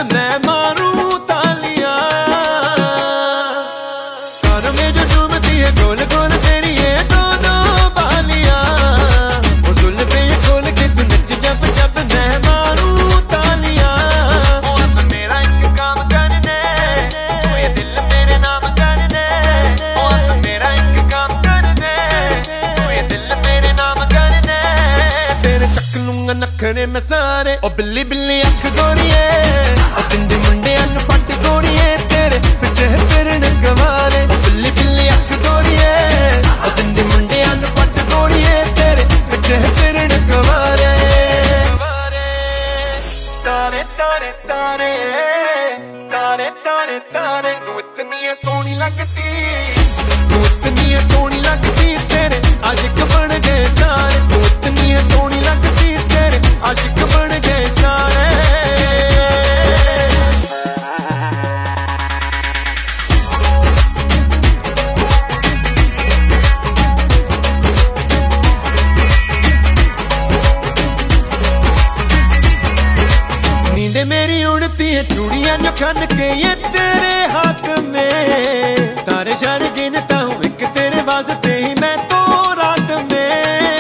मैं मारूं तालियां। कानों में जो झूमती है गोल गोल तेरी ये दोनों बालियां। वो जुल्फे ये खोल के तू नच जब जब मैं मारूं तालियां। ओ अब मेरा एक काम कर दे, तू ये दिल मेरे नाम कर दे। ओ अब मेरा एक काम कर दे, तू ये दिल मेरे नाम कर दे। तेरे चक लूंगा नखरे मैं सारे, ओ बिल्ली बिल्ली अख गोरिए, ओ पिंडी मुंडियां नूं पट गोरिए, तेरे पिछे फिरन गवारे। ओ बिल्ली बिल्ली अख गोरिए, ओ पिंडी मुंडियां नूं पट गोरिए, तेरे पिछे फिरन गवारे। तारे तारे तारे तारे तारे तारे, तू इतनी है सोहनी लगती, तू इतनी है सोहनी लगती, तेरे आशिक बन गए सारे। तू इतनी है सोहनी लगती, तेरे आशिक बन गए सारे। नींदे मेरी उड़ती है चूड़ियां जो खन के ये तेरे हाथ में। तारे शर गिनता हूँ एक तेरे वास्ते ही मैं तो रात में।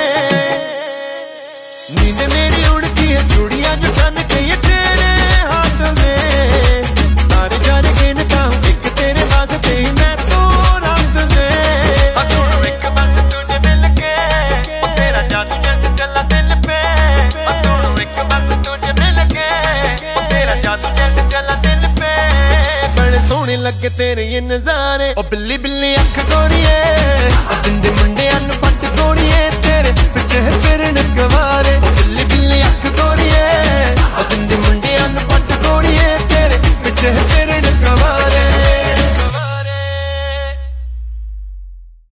नींदे मेरी उड़ती है चूड़ियां जो खन के ये तेरे हाथ में। तारे शर गिनता हूँ एक तेरे वास्ते ही मैं तो रात में। अधूरा एक बस तुझे मिल के, ओ तेरा जादू जैसे चला दिल पे। अधूरा एक बस तुझे मिल के, ओ तेरा जादू जैसे चला दिल पे। बड़े सोहने लगे तेरे ये नजारे, ओ बिल्ली बिल्ली अख गोरिए, ओ पिंडी मुंडियां नूं पट गोरिए, तेरे पिछे फिरन गवारे। ओ बिल्ली बिल्ली अख गोरिए, ओ पिंडी मुंडियां नूं पट गोरिए, तेरे पिछे